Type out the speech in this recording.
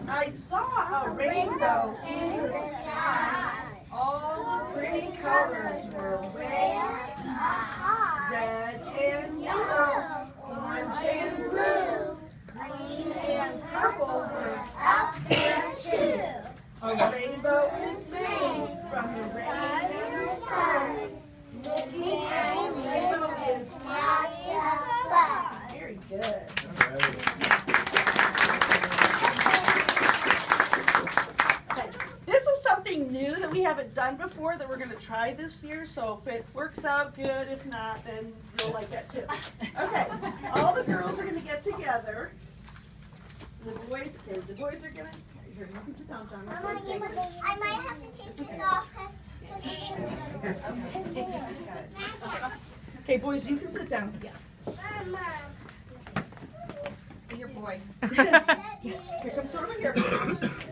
I saw a rainbow in the sky. All the pretty colors were red and yellow, orange and blue, green and purple were up there too. A rainbow is made from the rain and the sun. Looking at a rainbow is lots of fun. Very good. This is something new that we haven't done before that we're going to try this year. So if it works out good, if not, then you'll like that too. Okay, all the girls are going to get together. The boys are going to. Here, you can sit down, John. I might have to take this off because. Okay, boys, you can sit down. Yeah. Mama. Be your boy. Here comes over here.